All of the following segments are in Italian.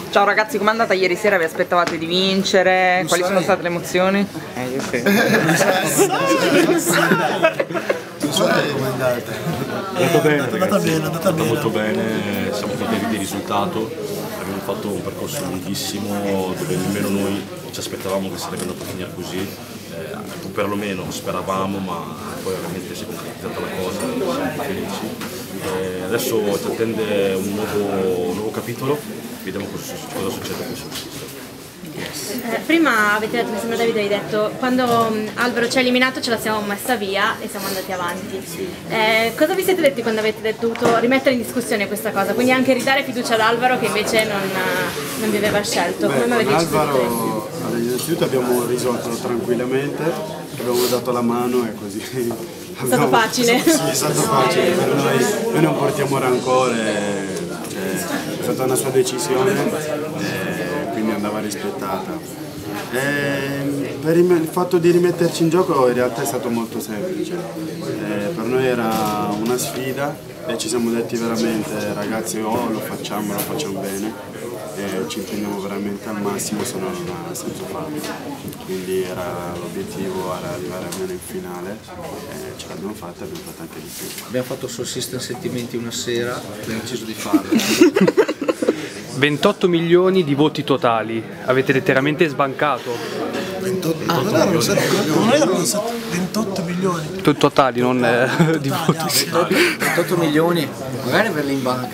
Ciao ragazzi, com'è andata ieri sera? Vi aspettavate di vincere? Quali sono state le emozioni? Io sì. Tu sai com'è andata? È andata bene, è andata bene. Molto bene, siamo contenti del risultato, abbiamo fatto un percorso lunghissimo dove nemmeno noi ci aspettavamo che sarebbe andato a finire così, perlomeno speravamo, ma poi ovviamente si è concretizzata la cosa, siamo felici. Adesso ci attende un nuovo capitolo, vediamo cosa succede qui sul sistema. Prima avete detto, mi sembra Davide hai detto, quando Alvaro ci ha eliminato ce la siamo messa via e siamo andati avanti. Cosa vi siete detti quando avete dovuto rimettere in discussione questa cosa? Quindi anche ridare fiducia ad Alvaro che invece non vi aveva scelto. Come mi avete Alvaro, innanzitutto abbiamo risolto tranquillamente, abbiamo dato la mano e così. È stato facile. Sì, è stato facile per noi non portiamo rancore, è stata una sua decisione. Quindi andava rispettata. Per il fatto di rimetterci in gioco in realtà è stato molto semplice. Per noi era una sfida e ci siamo detti veramente ragazzi lo facciamo bene e ci impegniamo veramente al massimo, se no non ha senso farlo. Quindi l'obiettivo era arrivare almeno in finale e ce l'abbiamo fatta e abbiamo fatto anche di più. Abbiamo fatto Soul System sentimenti una sera e abbiamo deciso di farlo. 28 milioni di voti totali, avete letteralmente sbancato. 28 milioni. Totali, non di voti. 28 milioni, magari per in banca.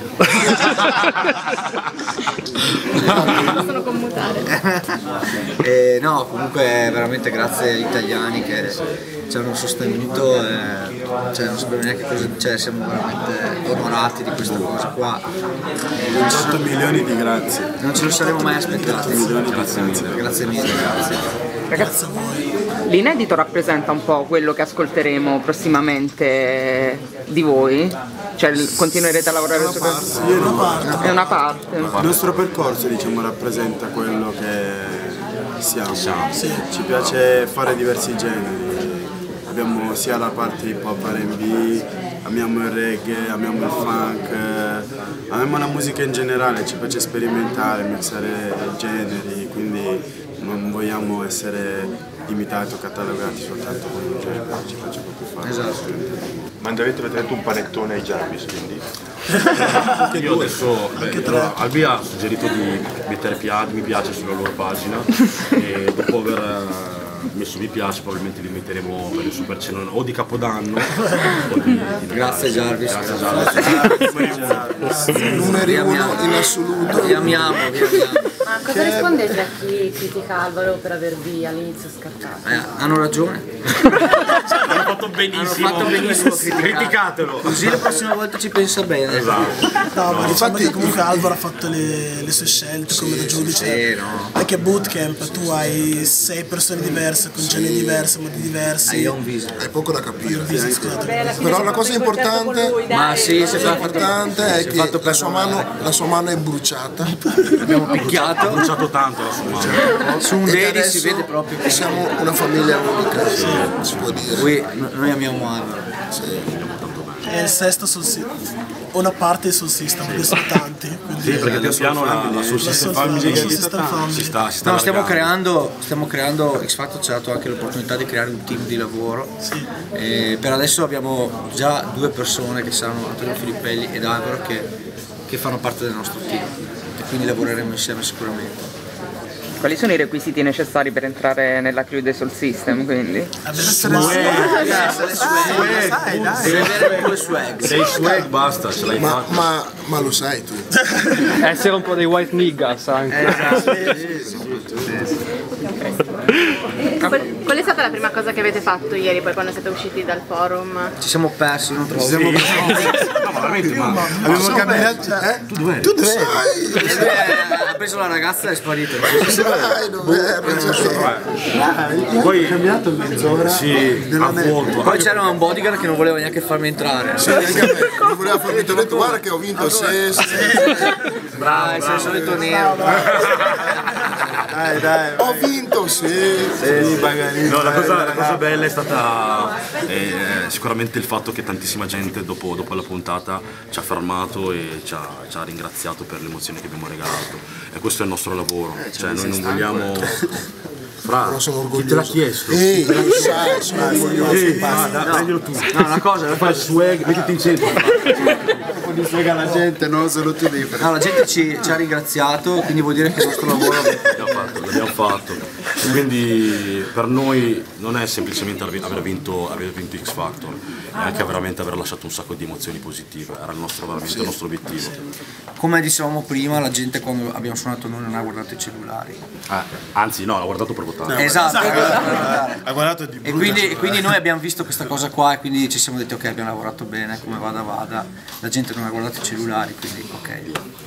possono commutare. No, comunque veramente grazie agli italiani che ci hanno sostenuto, non sapevo neanche cosa, siamo veramente onorati di questa cosa qua. 28 milioni di grazie. Non ce lo saremmo mai aspettati. Grazie mille. Ragazzi, l'inedito rappresenta un po' quello che ascolteremo prossimamente di voi? Cioè continuerete a lavorare su questo? È una parte. Il nostro percorso rappresenta quello che siamo. Ci piace fare diversi generi. Abbiamo sia la parte hip hop R&B, amiamo il reggae, amiamo il funk, amiamo la musica in generale, ci piace sperimentare, mixare generi, quindi non vogliamo essere limitati o catalogati soltanto con un genere, ci piace proprio fare. Esatto. Manderete un panettone ai Jarvis, quindi? Io adesso, Albi ha suggerito di mettere mi piace sulla loro pagina e dopo aver messo mi piace probabilmente li metteremo per il super cenone o di Capodanno o di Grazie Jarvis. Grazie Jarvis. Numeri uno in assoluto. Vi amiamo. Ma cosa rispondete a chi critica Alvaro per avervi all'inizio scartato? Hanno ragione. Hanno fatto benissimo. Criticatelo. Così la prossima volta ci pensa bene. Esatto. No, ma diciamo che comunque Alvaro ha fatto le sue scelte come da giudice. Anche bootcamp, tu hai 6 persone diverse, con generi diversi, modi diversi. È poco da capire. Però la cosa importante, è che la sua mano è bruciata. Abbiamo picchiato. Ha bruciato tanto la sua mano. Su un daily si vede proprio che siamo una famiglia unica, si può dire. Noi amiamo Alvaro. È il sesto sul sistema. Una parte sul sistema, perché sono tanti. Sì, perché pian piano la Soul System Family si sta no, stiamo creando, X Factor ci ha dato anche l'opportunità di creare un team di lavoro. Sì. Per adesso abbiamo già 2 persone che saranno Antonio Filippelli ed Alvaro che fanno parte del nostro team e quindi lavoreremo insieme sicuramente. Quali sono i requisiti necessari per entrare nella crew dei Soul System, quindi? Devi avere due swag. Sei swag, basta, ce l'hai fatto. Ma lo sai tu. Essere un po' dei white niggas anche. Qual è stata la prima cosa che avete fatto ieri poi quando siete usciti dal forum? Ci siamo persi, non troppo. Abbiamo cambiato. Tu dove sei? Ha preso la ragazza e è sparito. Poi cambiato mezz'ora. Sì, a vuoto. Poi c'era un bodyguard che non voleva neanche farmi entrare. Sì, anche a me. Non voleva farmi entrare. Ho detto guarda che ho vinto il sesto. Bravo, sei il solito nero. Dai. Ho vinto, sì. No, la cosa bella è stata sicuramente il fatto che tantissima gente dopo la puntata ci ha fermato e ci ha ringraziato per le emozioni che abbiamo regalato. e questo è il nostro lavoro, cioè noi non vogliamo... Fra, sono chi orgoglioso. te l'ha chiesto? Sono orgoglioso. Prendilo tu. No, una cosa, Fai il swag, mettiti in centro. Un po' di frega alla gente, no? Solo tu devi fare. no, la gente ci ha ringraziato, quindi vuol dire che il nostro lavoro... L'abbiamo fatto. Quindi per noi non è semplicemente aver vinto X Factor, è anche veramente aver lasciato un sacco di emozioni positive, era veramente il nostro obiettivo. Come dicevamo prima, la gente quando abbiamo suonato noi non ha guardato i cellulari. Anzi no, l'ha guardato per votare. Esatto. Ha guardato di E quindi noi abbiamo visto questa cosa qua e quindi ci siamo detti ok, abbiamo lavorato bene, come vada, la gente non ha guardato i cellulari, quindi ok.